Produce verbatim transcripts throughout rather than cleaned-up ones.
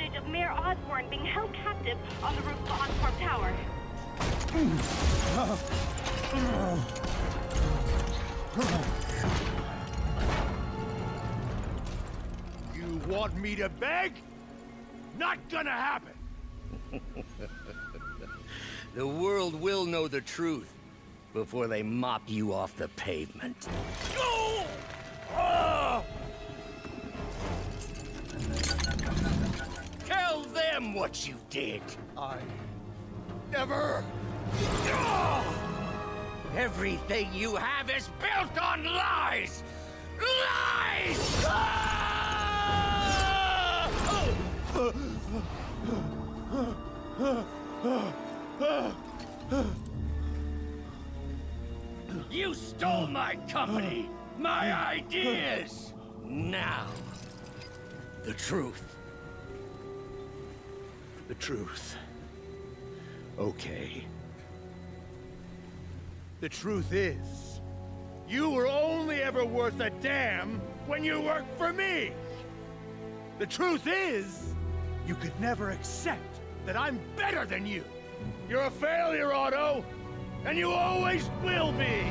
footage of Mayor Osborn being held captive on the roof of the Oscorp Tower. You want me to beg? Not gonna happen! The world will know the truth before they mop you off the pavement. Oh! Oh! Tell them what you did! I... never... Oh! Everything you have is built on lies! Lies! Ah! You stole my company, my ideas! Now, the truth. The truth. Okay. The truth is, you were only ever worth a damn when you worked for me! The truth is, you could never accept that I'm better than you! You're a failure, Otto! And you always will be!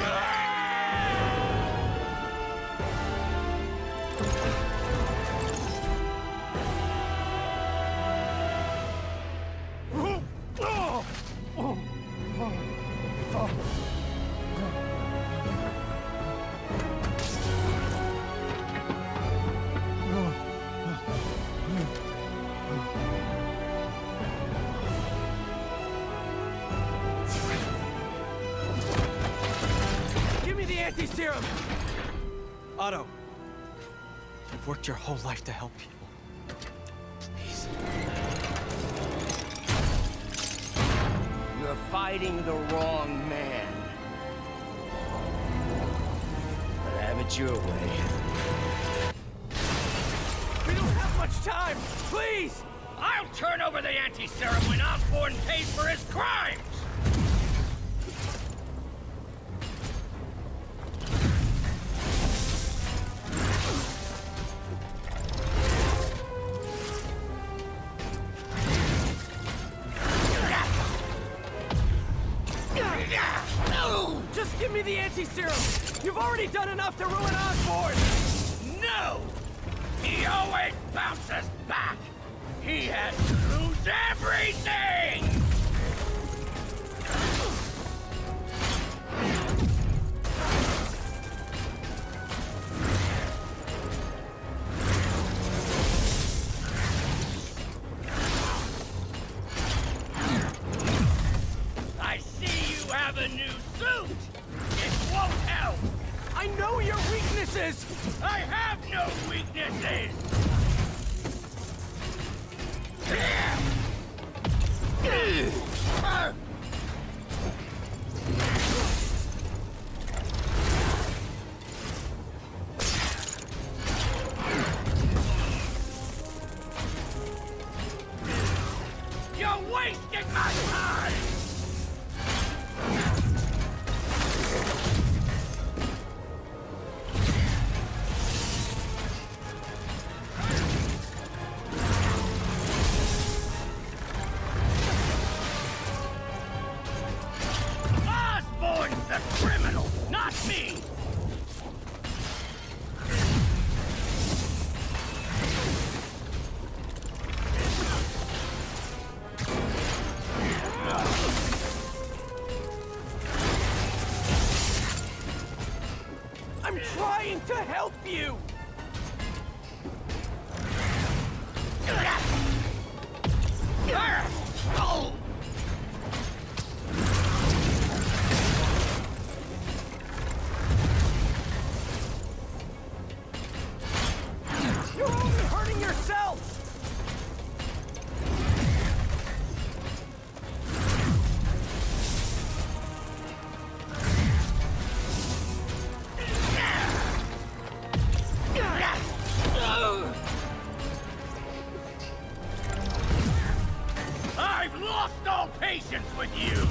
Antiserum! Otto, you've worked your whole life to help people. Please. You're fighting the wrong man. But have it your way. We don't have much time! Please! I'll turn over the antiserum when Osborn pays for his crimes! Just give me the anti-serum! You've already done enough to ruin Osborn! No! He always bounces back! He has to lose everything! I see you have a new suit! It won't help! I know your weaknesses! I have no weaknesses! You're wasting my time! Osborn's the criminal, not me! I'm trying to help you! Oh! You're only hurting yourself! I've lost all patience with you!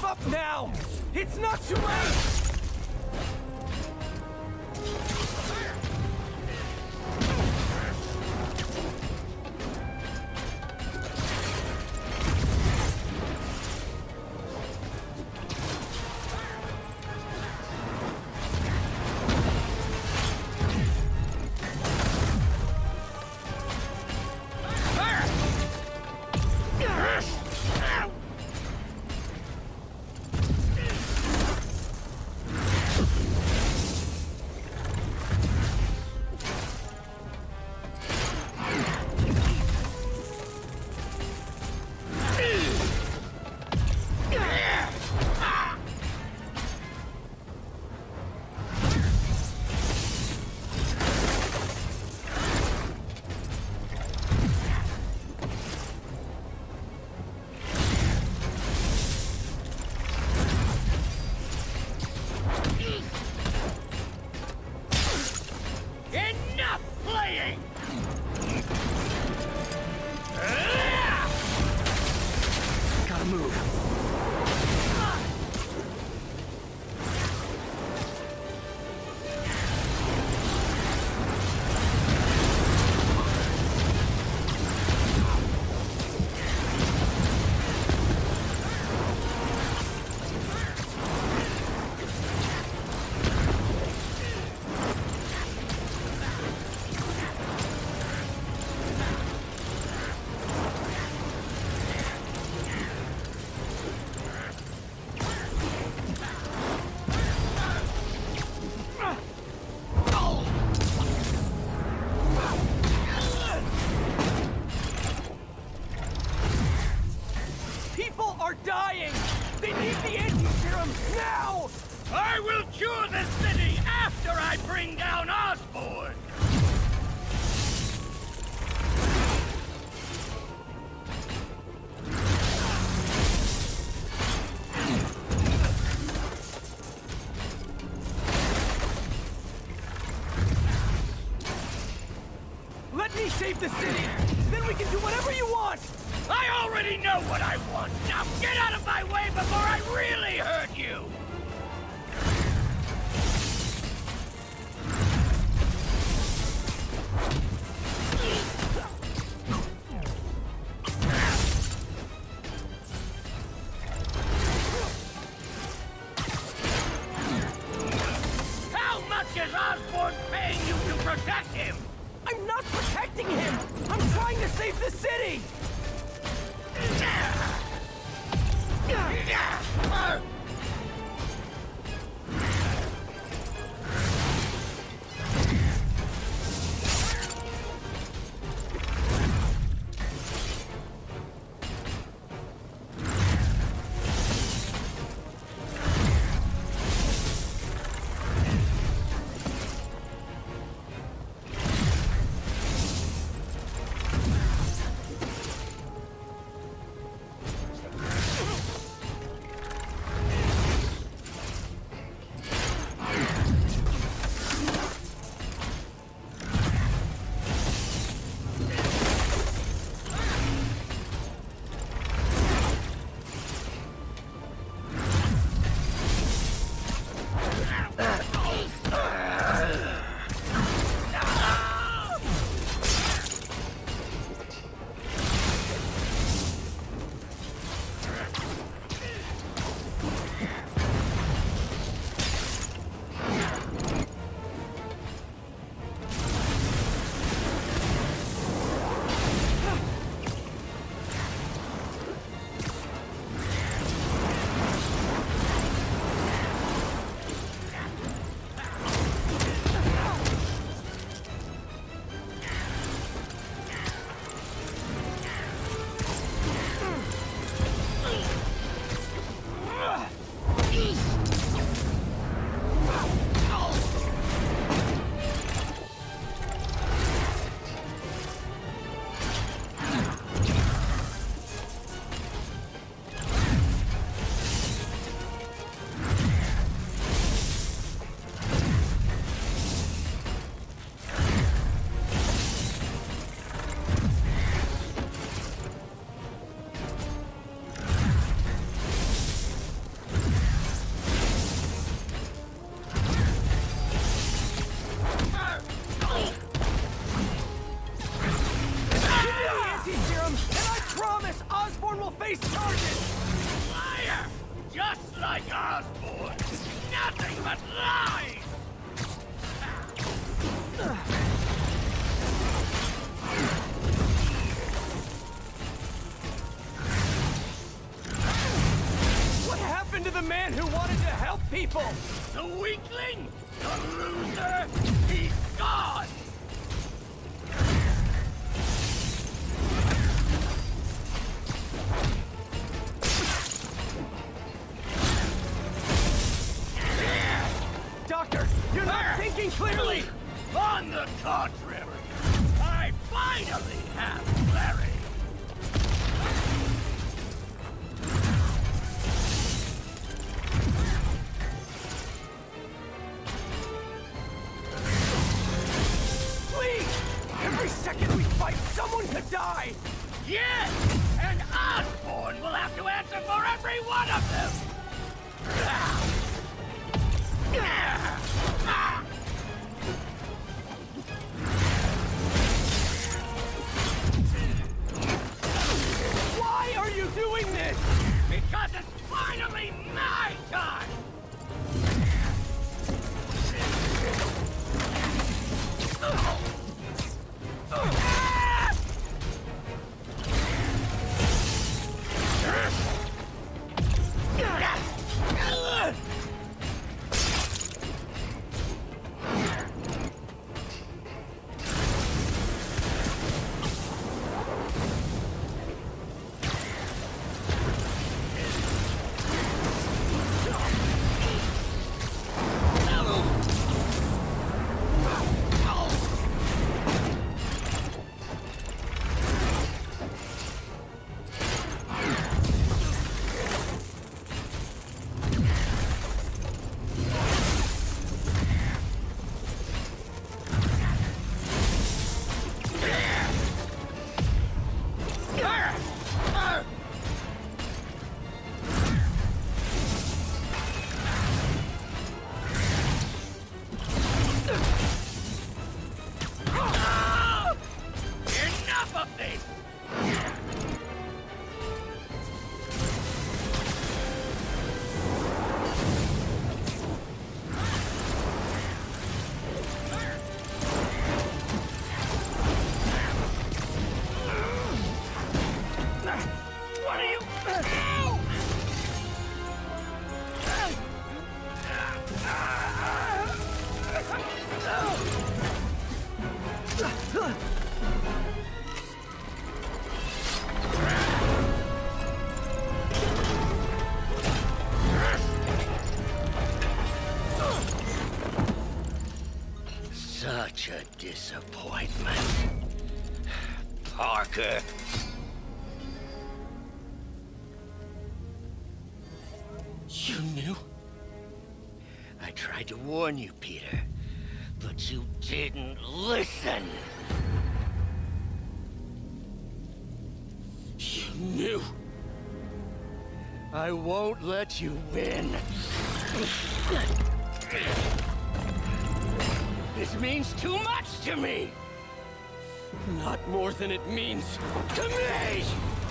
Give up now! It's not too late! Dying! They need the antiserum now! I will cure the city after I bring down Osborn! Let me save the city! Then we can do whatever you want! I already know what I want! Now get out of my way before I really hurt you! How much is Osborn paying you to protect him? I'm not protecting him! I'm trying to save the city! face charges! Liar! Just like Osborn! Nothing but lies! What happened to the man who wanted to help people? The weakling? The loser? He's gone! Doctor, you're not thinking clearly! On the contrary, I finally have clarity! Please! Every second we fight, someone could die! Yes! And Osborn will have to answer for every one of them! Why are you doing this? Because it's finally my time! Enough of this! What are you... Such a disappointment. Parker. You knew? I tried to warn you, Peter, but you didn't listen. You knew. I won't let you win. This means too much to me! Not more than it means to me!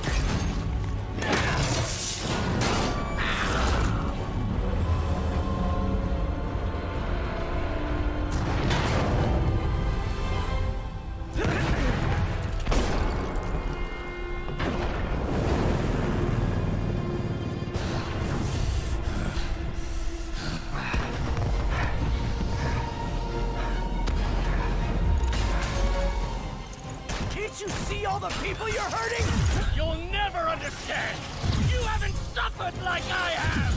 Can't you see all the people you're hurting? You'll never understand! You haven't suffered like I have!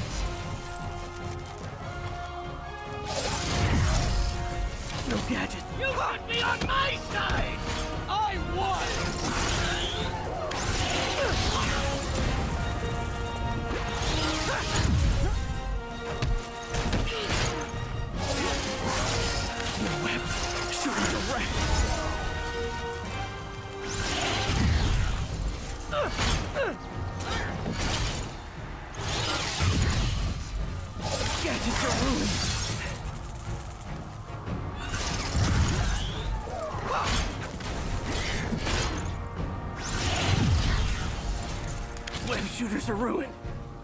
No gadget. You should be on my side! I won! No web. Shooting direct. Gadgets are ruined. web shooters are ruined.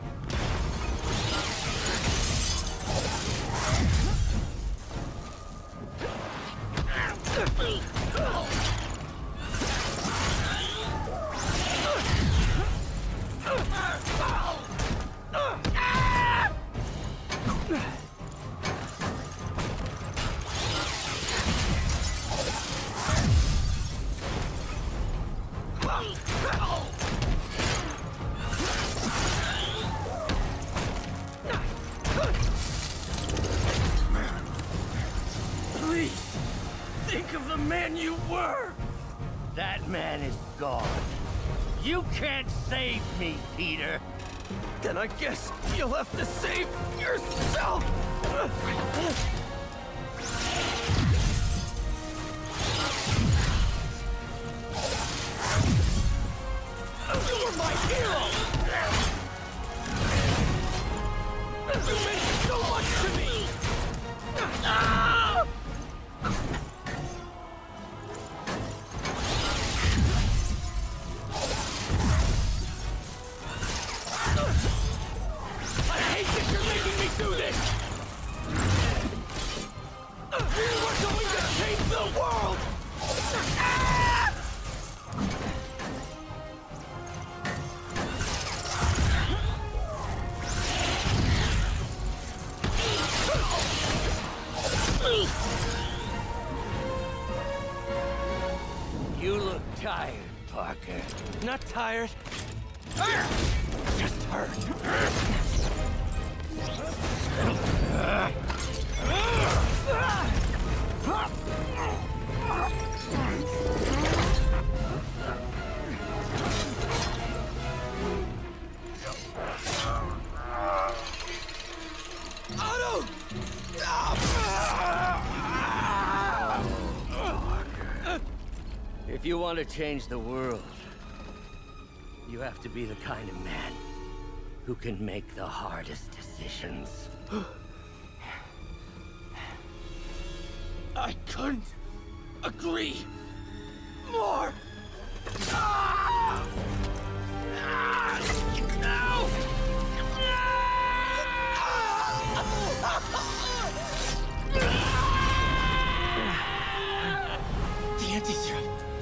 Please, think of the man you were! That man is gone. You can't save me, Peter. Then I guess you'll have to save yourself! You're my hero! You meant so much to me! Ah! I hate that you're making me do this! We're going to change the world! Ah! You look tired, Parker. Not tired. Just hurt. Otto! If you want to change the world, you have to be the kind of man who can make the hardest decisions. I couldn't agree more. Ah! Ah! No! The antiserum.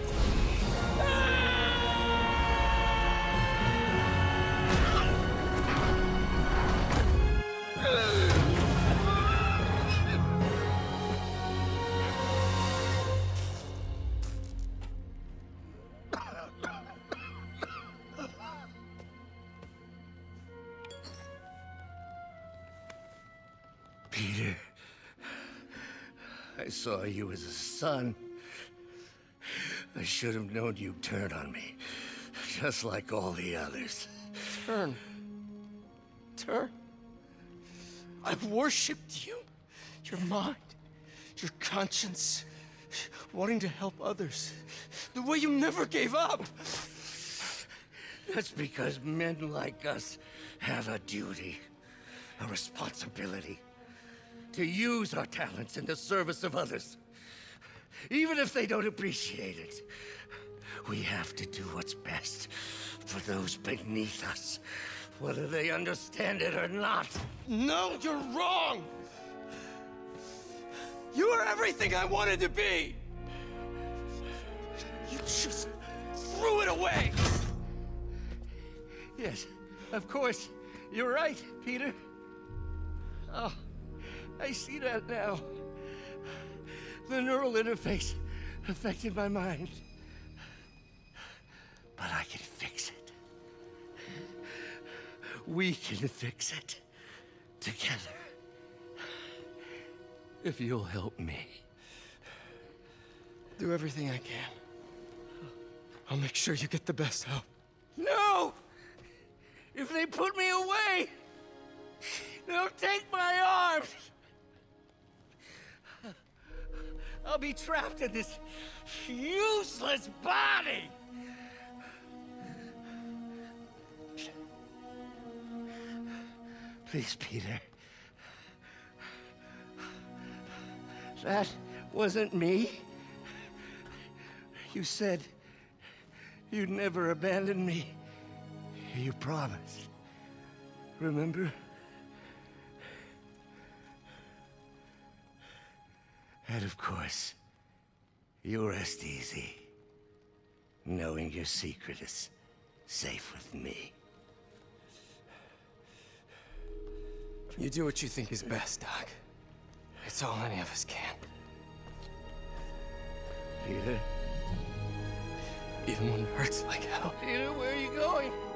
Peter, I saw you as a son. I should have known you'd turn on me, just like all the others. Turn. Turn. I've worshipped you. Your mind, your conscience, wanting to help others. The way you never gave up. That's because men like us have a duty, a responsibility, to use our talents in the service of others. Even if they don't appreciate it, we have to do what's best for those beneath us, whether they understand it or not. No, you're wrong! You are everything I wanted to be! You just threw it away! Yes, of course. You're right, Peter. Oh, I see that now. The neural interface affected my mind. But I can fix it. We can fix it. Together. If you'll help me. Do everything I can. I'll make sure you get the best help. No! If they put me away, they'll take my arms. I'll be trapped in this useless body. Please, Peter. That wasn't me. You said you'd never abandon me You promised. Remember? And of course, you rest easy, knowing your secret is safe with me. You do what you think is best, Doc. It's all any of us can. Peter? Even when it hurts like hell. Peter, where are you going?